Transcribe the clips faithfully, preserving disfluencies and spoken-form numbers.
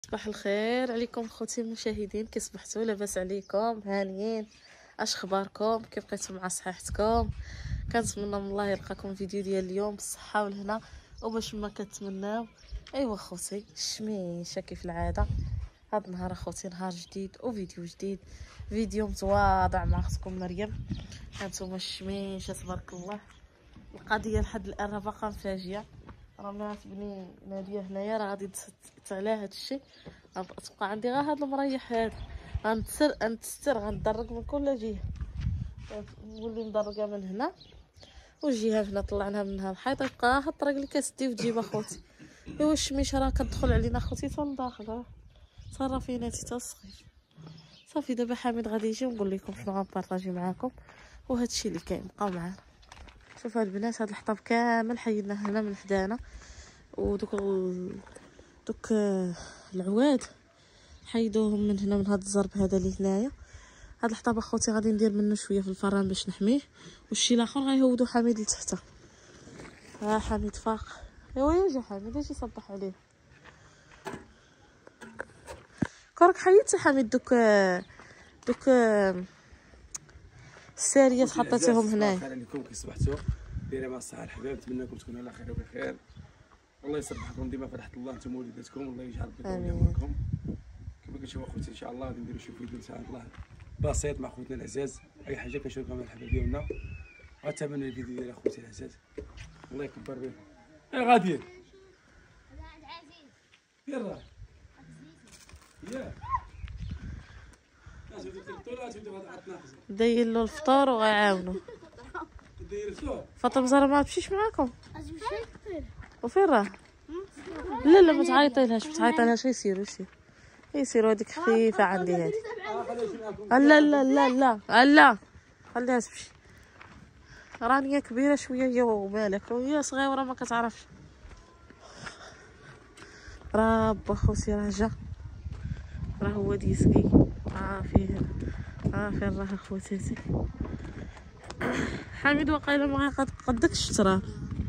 صباح الخير عليكم خوتي المشاهدين، كي صبحتوا؟ لاباس عليكم؟ هانيين؟ اش اخباركم؟ كيف بقيتوا مع صحتكم؟ كنتمنى من الله يلقاكم فيديو ديال اليوم بالصحه والهنا وباش ما كتمناو. ايوا خوتي الشميشه كيف العاده، هاد النهار اخوتي نهار جديد وفيديو جديد، فيديو متواضع مع اختكم مريم. هانتوما الشميشه تبارك الله. القضيه لحد الان راه باقا مفاجئه، راه بنات بني ناديه هنايا راه غادي تست على هذا الشيء. غتبقى عندي غير هذا المريح هذا، غنتسر غنتستر غندرك من كل جهه، نولي مدرقه من هنا والجهه هنا طلعناها منها الحيط، يبقى هاد الطريق اللي كتدي وتجيب اخوتي. ايوا الشميشه راه كتدخل علينا اخوتي حتى لداخل، صرافيناتي حتى الصغير. صافي دابا حميد غادي يجي ونقول لكم شنو غنبارطاجي معاكم وهذا الشيء اللي كاين. بقاو معانا. شوف هاد البنات، هاد الحطب كامل حيدناه هنا من حدانا، ودوك ال... دوك العواد حيدوهم من هنا من هاد الزرب هذا اللي هنايا. هاد الحطب اخوتي غادي ندير منه شويه في الفران باش نحميه، والشي الاخر غيهودو حميد لتحت. ها حميد فاق. ايوا يا حميد اجي صبح عليه. كرك حيدتي حميد دوك دوك الساريات حطيتيهم هنايا. خير عليكم كي صبحتوا؟ دايره مع الصحه الحباب، نتمنىكم تكونوا على خير وبخير. والله يصبحكم ديما فرحه الله نتوما وليداتكم، والله يجعل بكم معكم. كما كتشوفوا اخوتي ان شاء الله غادي نديروا شي فيديو ان شاء الله بسيط مع خوتنا العزاز، اي حاجه كنشاركوها مع الحباب ديالنا. غتابعوا الفيديو ديال اخوتي العزاز، الله يكبر بكم. اي غادي يلا يا داير له الفطور وغيعاونو. فاطمه زهره ما تمشيش معاكم؟ وفين راه؟ لا لا ما تعيطيلهاش، ما تعيطيلهاش، يسيروا يسيروا يسيروا. هذيك خفيفه عندي هذه. لا لا لا لا لا خليها تمشي، رانيه كبيره شويه هي ومالك، وهي صغيره ما كتعرفش. راه با خوتي راه جا، راه هو ديسكي. ها فيه ها فين راه خواتاتي. حميد وقيله ما غيقدكش تراه.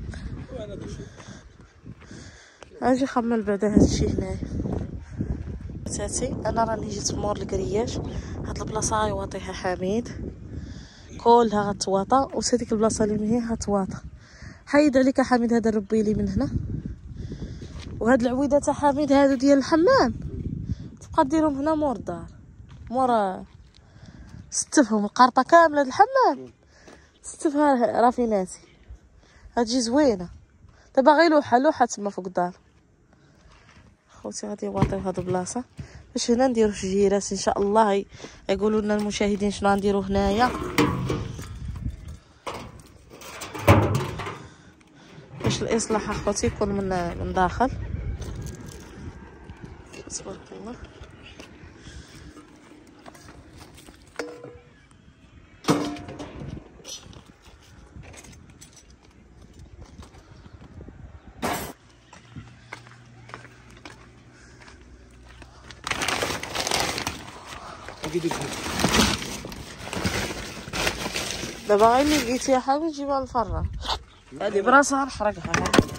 اجي خمل بعدا هاد الشيء هنايا بتاتي. انا راني جيت مور الكرياج، هاد البلاصه غيواطيها حميد كلها غتواطا، وساديك البلاصه اللي هي غتواطا. حيد عليك حميد هذا الربيلي من هنا، وهاد العويده تاع حميد هادو ديال الحمام تبقى ديرهم هنا مور الدار، مور ستفهم القرطه كامله الحمام ستفها رافيناتي. هتجي زوينه دابا غير لوحه لوحه تما فوق الدار. خوتي غادي يواطيو هاد البلاصه باش هنا نديرو شجيرات ان شاء الله. يقولوا لنا المشاهدين شنو غنديرو هنايا باش الاصلاح اخوتي يكون من من داخل. تبارك الله. دابا غير اللي لقيتي يا حبيبي نجيبها للفران. هادي براسها نحرقها.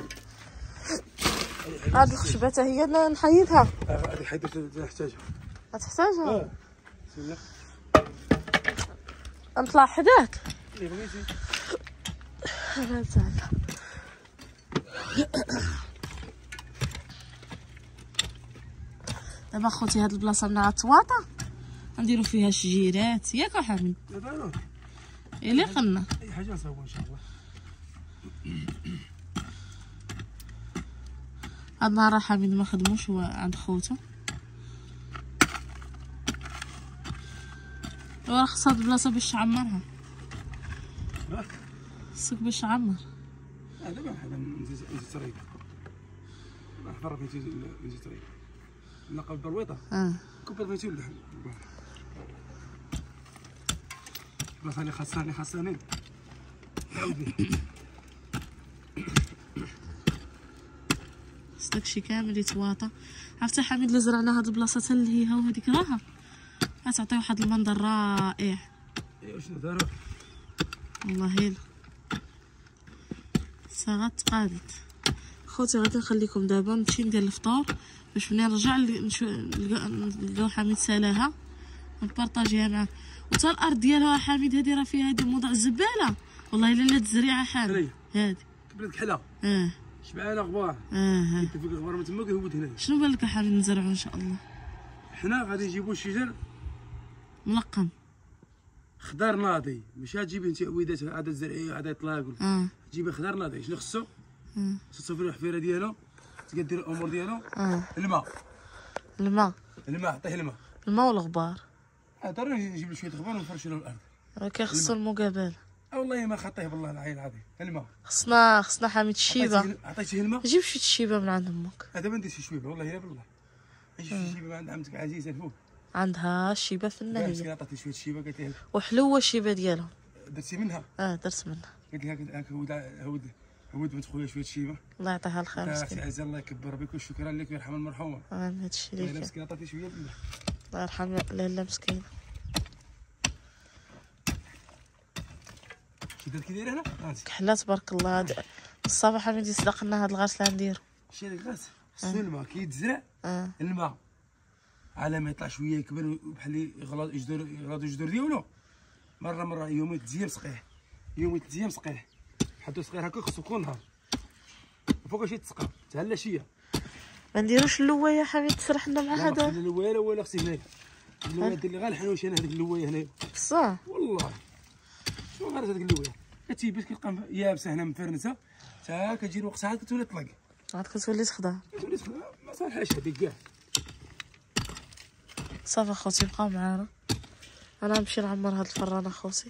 هاد الخشبه حتى هي نحيدها. هذه حيدت نحتاجها. غتحتاجها؟ اه بسم نطلع حداك اللي بغيتي. ها تعال. دابا خوتي هاد البلاصه من غتواطا نديرو فيها شجيرات ياك حميد؟ لا لا اللي قلنا اي حاجه نصاوبوا ان شاء الله. هاد النهار حميد ما خدموش، هو عند خوته. راه خص هاد البلاصه باش تعمرها، خصك باش تعمر. اه دابا حنا نزيد نزيد طريق، نحضر في نزيد طريق نلقى البرويطه. اه كبر بيتي اللحم بلاصه اللي خاصها اللي خاصني خص داكشي كامل يتواطا. عرفتي حميد اللي زرعنا هاد البلاصه حتى لهيها وهاديك راها غتعطي واحد المنظر رائع. ايوا شنو داروا والله الا ساعات تقادت. خوتي غادي نخليكم دابا نمشي ندير الفطور باش ملي نرجع نلقاو حميد سالاها نبارطاجيها معاه. وتا الارض ديالها حميد هادي راه فيها هادي موضع الزباله والله الا لا تزريعه حامد هادي كبرت كحله اه شبعانه غبار اه انت فيك غبار من تما كيهود هنا. شنو بان لك حامد نزرعو ان شاء الله؟ حنا غادي نجيبو الشجر ملقم خضار ناضي ماشي غتجيبي انت عويدات عاد تزرعيه عاد يطلق اه تجيبي خضار ناضي. شنو خصو؟ اه تصفري الحفيره ديالو تقدر الامور ديالو. اه الماء الماء الماء عطيه الماء الماء والغبار هضر نجيب له شويه غبار ونفرشوا له الارض. راه كيخصو المقابله. اه والله ما خطيه بالله العلي العظيم. الماء خصنا خصنا حميد الشيبه. عطيتيه الماء جيب شويه الشيبه من عند امك. هذا ما نديرش شويه والله الا بالله. شي شيبه عند عمتك عزيزه الفوق عندها الشيبه في مسكينه النهيه عطاتي شويه شيبه قالت لها وحلوه الشيبه ديالهم. درتي منها اه درت منها. قلت لها هاك هود هود هود بنت خويا شويه شيبه. الله يعطيها الخير اختي مسكينه. عزيزه الله يكبر بك وشكرا لك ويرحم المرحومه. اه هادشي اللي والله كاين. مسكينه عطاتي شويه بالله. الله يرحم لاله مسكينه. شي درت كي داير هنا هانتي كحله تبارك الله. هاد الصباح حميد يصدق لنا هاد الغسله نديرو. شي هذاك الغاس خصو الماء كي يتزرع اه الماء على ما يطلع شويه يكبر بحال يغلط الجذور يغلط الجذور ديالو مره مره يومين ثلاث ايام سقيه يومين ثلاث ايام سقيه حدو صغير هكا خصو كل نهار فوق شي تسقى تهلا شيه. ما نديروش اللوايه حميد تسرح لنا مع لا هذا. خلي اللوايه ولا خصي هنايا اللوايه دير لي غير الحنوش انا هذيك اللوايه هنايا بصح والله شنو غير هذيك اللوايه كتيبس كتلقى يابسه هنا مفرنسه تا كتجي الوقت عاد كتولي تطلق عاد كتولي تخضع. كتولي تخدم ما صالحاش هذيك كاع. صافي اخوتي بقاو معانا انا نمشي نعمر هاد الفران اخوتي.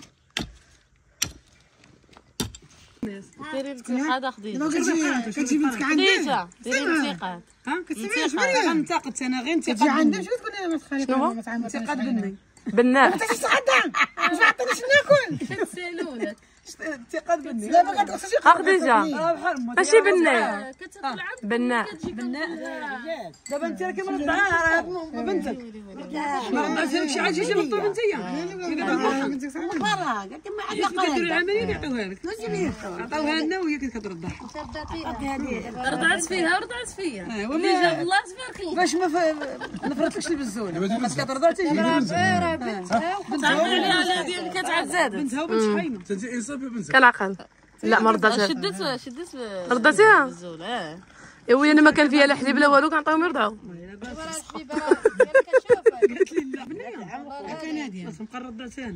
ديري انتقاد خديجه. كتجي بنتك عندي خديجه ديري انتقاد. ها كتسمعي شنو انتقدت انا غير انتقاد كتجي عندي شنو تقول لي ما تخليك ما تعمرش انتقاد بني بناء انت تتغدى واش ما عطينيش ناكل كتسالونك انتقاد بني لا ما كتغسلش ها خديجه اه بحال ماشي بناء كتاكل عند بناء بناء دابا انت راه كيما رضعها راه بنتك ما رضعتش لك شي حاجه شي بنت انت بنتك برا قلت ما عندها قلت العمليه يعطيوها لك عطاوها لنا وهي كانت كترضعها رضعت فيها ورضعت فيا واللي جاب الله تبارك الله. باش ما ما فرطلكش البزوله بس كترضع حتى هي راه بنتها تعمل عليها على ديال كتعاد زادت بنتها وبنت شحيمه انت انصاف يا بنتك كالعقل لا ما رضاتهاش. شدت شدت رضاتيها بالزول اه ايوا انا ما كان فيها لا حليب لا والو كنعطيهم يرضعوا. قالت لي لا بنيه كان هادي بس مقرض انا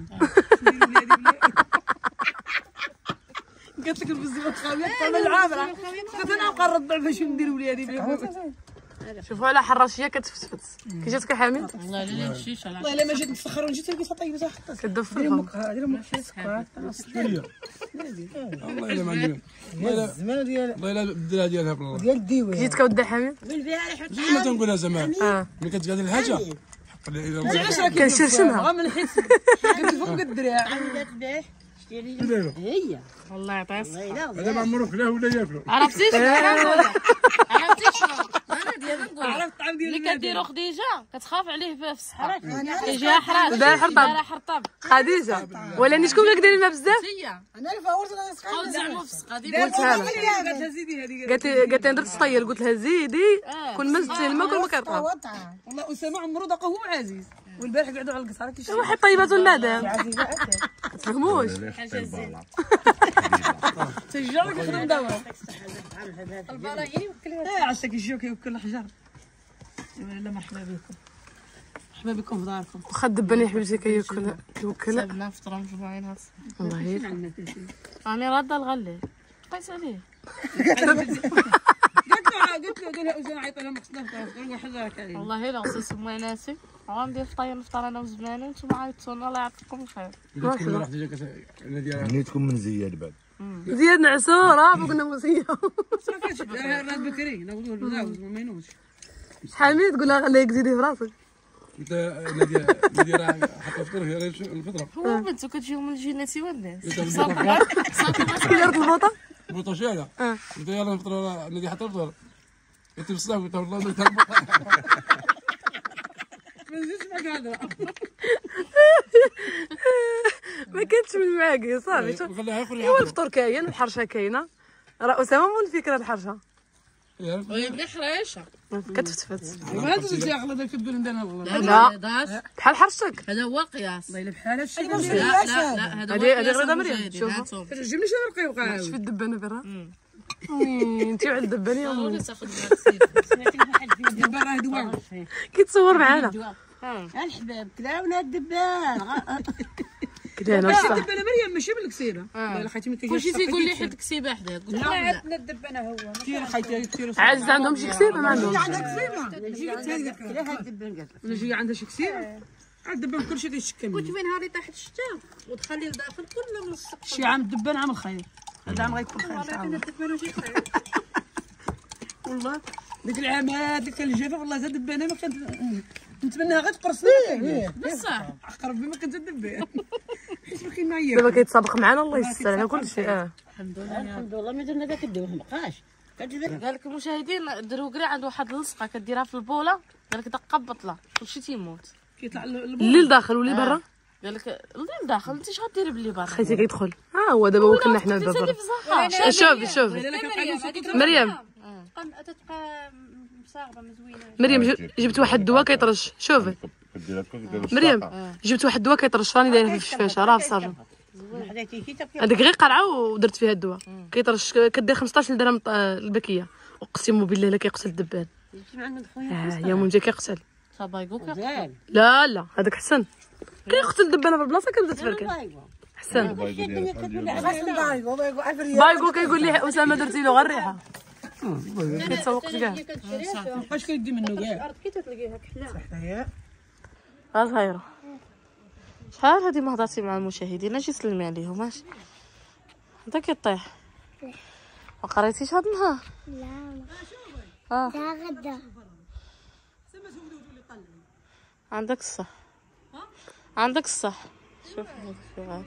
قالت لك البزوله خاويه انا العامره قلت انا مقرض ضعف باش ندير ولادي شوفوا على حراشيه كتفتفت كي جاتك حامد والله لا الشيشه والله الا ما جيت نتسخر ونجيت لقيتها طيبه صح حطيت كدوب في الفم. والله الا ما عندي الزمانه ديال والله الا بدلها ديالها بالله ديال الديوان جيتك ودي حامد زي ما تنقولها زمان اه ملي كتقادر الحاجه حق لي كنشرشمها من الحس قلت فوق الدراع هي والله يعطيك هذا ما عمرو كلاه ولا ياكلو. عرفتي شنو عرفتي شنو انا ديالي نقول عرفت الطعم ديال اللي كديرو خديجه كتخاف عليه في الصحه كيجيها حراش داير حرطب. دايره حرطب خديجه ولا شكون اللي كديري الماء بزاف هي انا اللي فورت انا حاول زعما في السقا ديال قلتها لها قالت لها زيدي هذه قالت لي قالت لي درت سطير قلت لها زيدي كل ما زدتي الماء كل ما كيطلع. والله اسامه عمرو دقه هو عزيز والبارح قعدوا على القصاره كيشوف واحد طيبات المدام عزيزه ما تفهموش حاجه زينه تشجع كيخدم دوره البراغي ايه عساك يجيو كيوكل الحجر لا مرحبا بكم مرحبا بكم في داركم واخا الدباني حبيبتي كياكل كيوكل سابنا فطره مجموعين هاد والله هي راني راده الغلي بقيت عليه قالت له قالت له قال لها اسامه عيط لها مقصده قال واحد راك عليه والله الا غسلت سميناتي غندير فطاير نفطر انا وزماني وانتم عيطتونا الله يعطيكم الخير. قلت لكم رحت جاك ديالها نيتكم من زياد بعد زياد نعسوره بقنا موسيه راه بكري ناخذوه البزاوز ما ينوش حميد تقول لها خليك زيدي في راسك. انت نادي نادي راه حط فطور هي الفطره هو بنتو كتجيو من الجنة والناس كي دارت البوطه بوطه شاله اه قلت يلا نفطر نادي حط الفطور قلت بصح قلت والله درت ما نزيدش معك هضره ما كانتش من المعاقي صافي شوف خليها ياكل ايوا الفطور كاين الحرشه كاينه راه اسامه مول الفكره الحرشه ويبني حريشه كتفتفت. هذا اللي اغلى كتقول عندنا الغلط. لا بحال حرشتك. هذا هو القياس. والله بحال هادشي. لا لا لا هذا هو هذه هذه القياس غدا مريم. المشاهدين. شوفوا هاتهم. جيب لي شنو الرقيق قاعد. شوفي الدبانه برا. انت وعلى الدبانه يا امي. تاخذ معك دابا راه دواء. كيتصور معانا. الحباب كذا ولا الدبان. كذا انا بصح. الدبانه مريم ماشي بالكسيره. والله خايتي من كلشي تيقول لي حيت كسيبه حداه. قلت له لا. عندنا الدبانه هو. كثير خايتي كثير. عاجز عندهم شي كسيبه ما عندهمش. عندك كسيره. لا هاد الدبان قالت لك. نجي عندها شي كسيره. عاد الدبان كلشي تيشكى قلت منه. وين نهار تحت الشتاء وتخليه داخل كله من السقف. شي عام الدبان عام الخير. هذا عام غيكون خير ان شاء الله. الدبان وشي خير. والله ديك العامات اللي كان الجافه والله زاد الدبانه ما كانت نتمناها غير تقرصني. بصح قرب ما كنت الدبان. حيت ما كاين معايا. دابا كيتصابق معنا الله يستر على كل شيء. اه الحمد لله. الحمد لله ما درنا ذاك الدواء ما بقاش. قال لك المشاهدين دروكري عنده واحد اللصقه كديرها في البوله، قال لك دقه بطله كلشي تيموت. كيطلع الليل داخل واللي برا. قال لك الليل داخل انت اش غديري باللي برا؟ خيتي كيدخل. ها هو دابا وكلنا حنا الباب برا. شوفي شوفي مريم تتبقى مصاغبه مزوينه. مريم ج- جبت واحد الدواء كيطرش. شوفي مريم جبت واحد الدواء كيطرش راني دايره في الشفاشه راه في الصابون. هذيك غير قرعه ودرت فيها الدواء كيطرش كدير خمسطاش درهم الباكيه. اقسم بالله لا كيقتل الدبان. اه يا مون جا كيقتل. صبايقو لا لا هذاك حسن كيقتل الدبانه في البلاصه كتبدا تفركن. حسن بايقو كيقول لي اسامه درتي له غير الريحه. كيتسوق كاع. مابقاش كيدي منه كاع. الارض كي تلقيها كحله. ها صايره شحال هادي ما هضرتي مع المشاهدين اجي سلمي عليهم ماشي انت كيطيح. ما قريتيش هاد النهار؟ لا اه تا غدا عندك الصح عندك الصح. شوف هذا شو هذا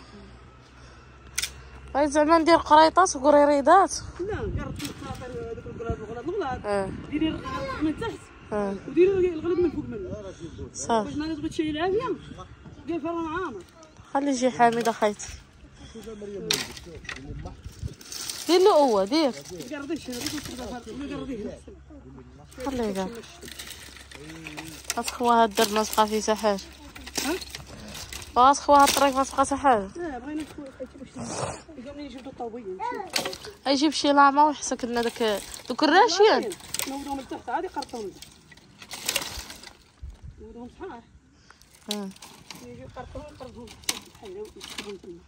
بغيت زعما ندير قريطات وقريريدات. لا جربت نخاطر هذوك الكرات الغلط الغلط. اه ديري الغلط من تحت اه وديري الغلط من فوق منه. صافي باش ما تبغي تشيل العافيه دير فرن عامر. خلي يجي حامد اخيتي دير له هو دير قرديش هذيك الكرات ما قرديش. خليه كاع خوها الدرب ما تبقى فيه حتى حاجه. بغات خوها الطريق ما تبقى حتى حاجه. لا بغينا شويه باش قال لي جبدوا الطوبيه. يجيب شي لاما ويحسك لنا داك دوك الراشيان نودوهم لتحت عادي قرطهم لتحت. نودوهم صحاح. اه يجي يقرطهم يقرطهم بحال يسكبهم تما.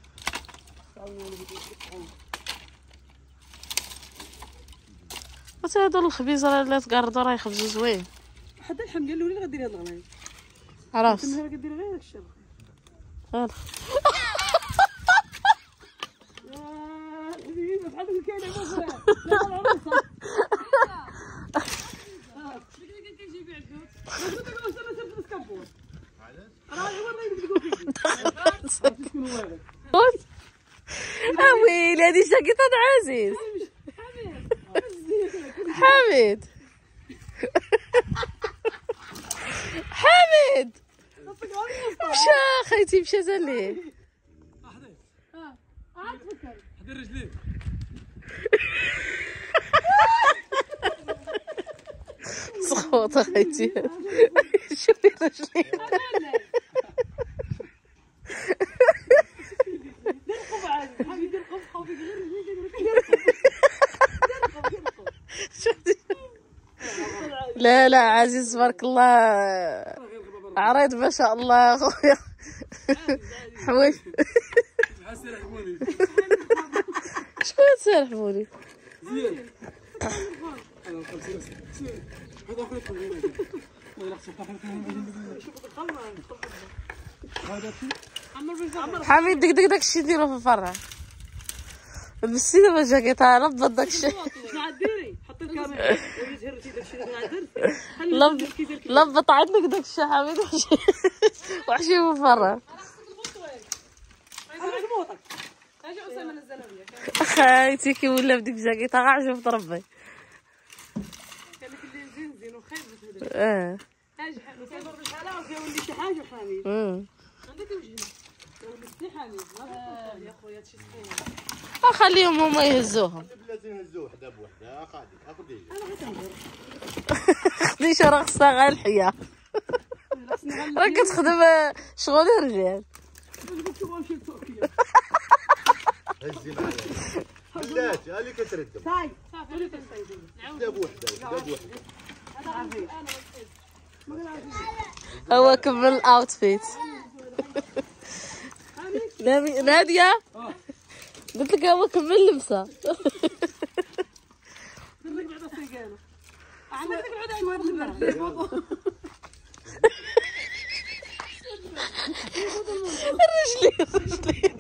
بس هادو الخبيزه اللي تقردو راه يخبزو زوين. حتى الحمد لله اللي غدير هاد الغلايب. عرفت تما غدير غير هاك الشر. يلا يا حبيبي بحال هكا كاينه مزرعه. لا العروسه. اه كي كيجي يبيع الدود. قلت لك واش انا سرت السكابور. راه هو اللي تقول فيك. شكون هو هذا؟ قلت ويلي هادي شاكيطه عزيز حميد حميد مشى خيتي مشى زليه. حدير رجليك. سخوطه خيتي شوفي رجلي لا لا عزيز تبارك الله عريض ما شاء الله خويا حويج شكون تسرحوني زين انا خمسين هذا اخويا كل ما حميد دك دك داك الشيء ديرو في الفرع لبسي دابا جاكيطه ربط داك الشيء. شنو غديري؟ حطي الكاميرا وجهرتي داك الشيء اللي درت. لبط عندك داك الشيء حميد وحشي وحشي في الفرع. اجي اسامه نزلها ليا. خايتي كي ولا بديك جاكيطه غا عجبت ربي. قال لك اللي زين زين وخايب هذا. اه اجي كيضرب شحال وكيولي شي حاجه وحامي. امم عندك وجهنا. خليهم هما يهزوهم. بلاتي نهزو وحده بوحده. اخدي اخدي خديجة راه خصها غير الحياة. راه كتخدم شغل الرجال. هزي معايا بلاتي هالي كتردم صاي وحده بوحده وحده بوحده. هو كمل الاوتفيت. نادية قلت لك هو كمل اللبسة. الرجلين الرجلين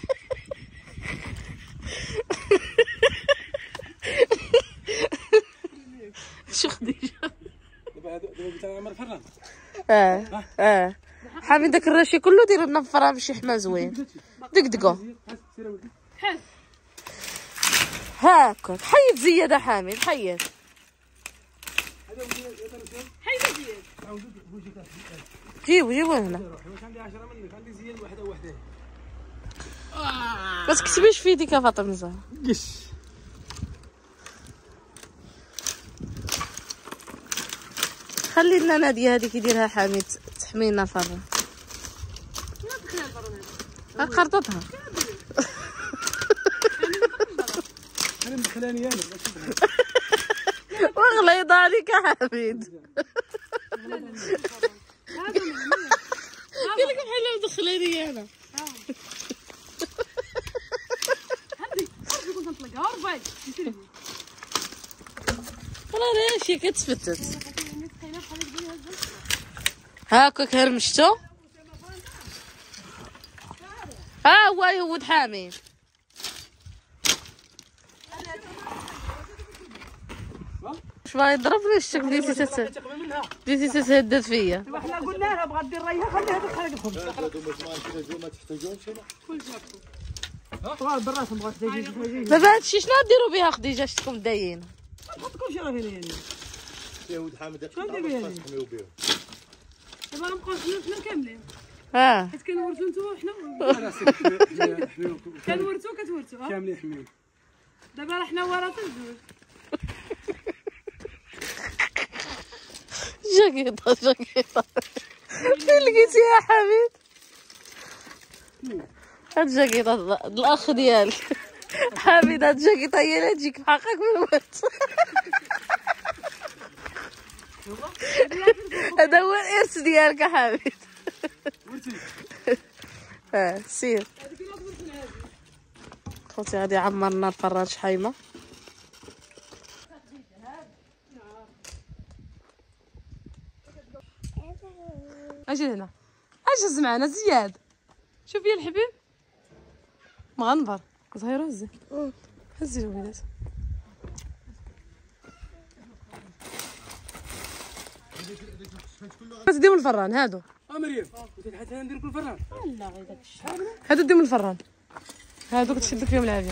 شو خديجة؟ دابا هادو دابا بتاع عمر فران. اه اه حامي داك الرشي كله دير لنا فرا باش يحمى زوين. دقدقو هاكا حيد زيادة حامد حيد. جيبوا جيبوا هنا. عندي عشرة منك عندي زياد وحده وحده. ما تكتبيش في يديك يا فاطمة زهرة. قش خلي لنا نادية هذيك يديرها حامد تحمي لنا فرا. قرطتها. انا مدخلاني انا وغليظ عليك يا حميد. قال لك بحال مدخلاني انا. راه شي كتفتت. هاكاك هرمشتو. ها هو يهود حامي. واش باغي يضربني الشك بديتي تت بديتي تتهدد فيا. وحنا قلنا لها بغا دير ريها خليها تخرج الخبز. هادو ما تحتاجو ما تحتاجوش واه براسهم بغات تجي. دابا هادشي شنو ديروا بها خديجه شتكم دايين؟ حط كلشي راه هنا يعني. يهود حامد شكون دير بها هذه؟ تحميو بهم. دابا غنبقاو حنا كاملين. ها حيت كنورثو نتوما حنا كنورثو كتورثو ها. كاملين حميو. دابا راه حنا ورثه الزوج. جاكيطه جاكيطه فين لقيتي يا حميد؟ هاد جاكيطه الاخ ديالك حميد. هاد جاكيطه هي اللي تجيك في حقك من الوقت. هذا هو الارث ديالك يا حميد. ها سير خوتي غادي عمرنا الفران شحيمه. اجي هنا اجي معنا زياد. شوف يا الحبيب مغنبر زهيرة هزي هزي الوليدات. بس ديهم الفران هادو. اه مريم حتى ندير كل فران. هادو ديهم الفران هادو كتشد فيهم العافيه.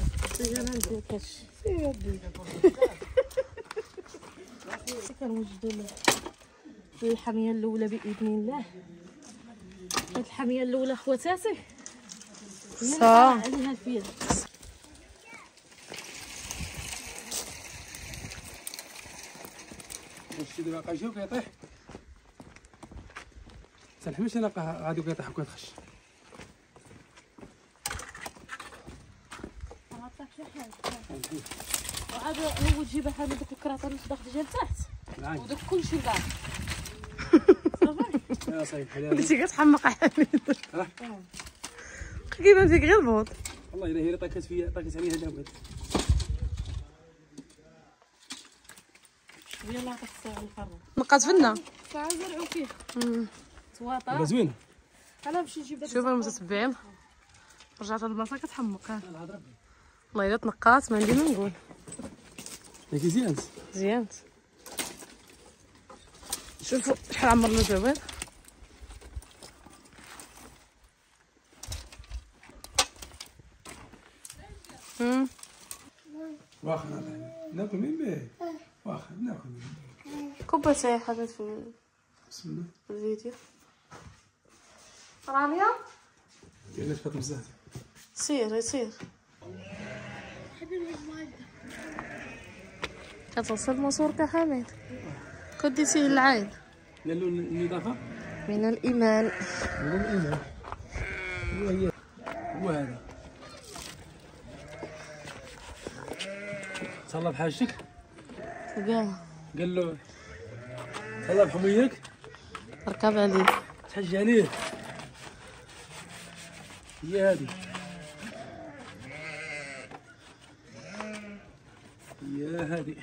كنوجدوا الحميه الاولى باذن الله. هاد الحميه الاولى خواتاتي صا عليها الفيل. واش دابا باقي يجيو كيطيح. سالحمش انا غادي كيطيح وكتخش. وعاد هو تجيب بحال دوك الكراطه اللي داخل ديال تحت وداك كلشي كاع صافي. يا صايب حلال بديتي كتحمق حميد. كيبان فيك غير البوط. والله الا هي طاكت فيا طاكت عليها دابا. يلا عطاك الساعه الفران نقات فينا. ساعه زرعوا فيه تواطا. دابا زوينه. انا نمشي نجيب داك شوف المتتبعين رجعت للبلاصه كتحمق. ها والله الا تنقات ما عندي ما نقول. ياك مزيان مزيان. شوفوا شحال عمرنا الجوال. امم واخا ناكل من به. واخا ناكل. كوبا شاي حطيت في بسم الله. الفيديو. رانيا كاينه فاطمه الزهر. سير سير. كتغسل مصورك حميد. كنت ديتيه للعين. قال له النظافه من الايمان. من الايمان. هو هي هو هذا. صلى بحاجتك. كاع. قال له صلى بحميك. ركب عليه. تحج عليه. هي هذه. هي هذه.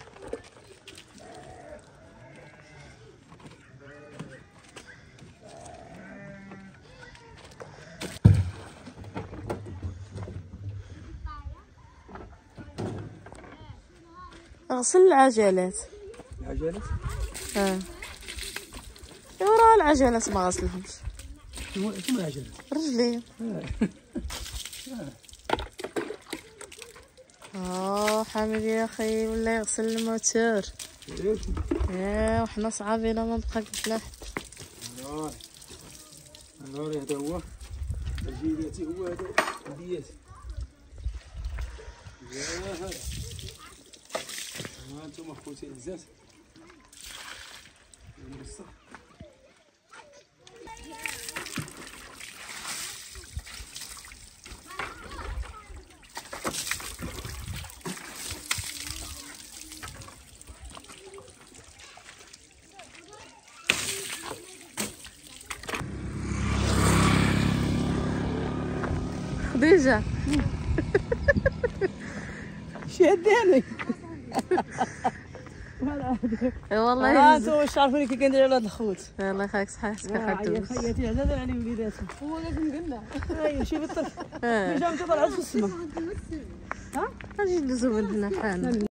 غسل العجلات. العجلات؟ اه. وراه العجلات ما غسلهمش. شنو شنو العجلات؟ رجلين. اه حامد يا اخي ولا يغسل الموتور. ايه وحنا صعابين ما بقى قلنا حتى. نور نور هذا هو الجيلاتي هو هذا الدياتي. يا هذا ها انتم اخوتي العزاز. خديجة شداني. اي والله. ها انتم واش عارفين كي كندير على هاد الخوت. الله يخليك صحيحتك يا يا خدوش. خياتي عزازا على وليداتهم. هو لازم قلنا. هاي شوفي الطفل. جا متطلع في السما. ها؟ اجي ندوزو من هنا حالنا.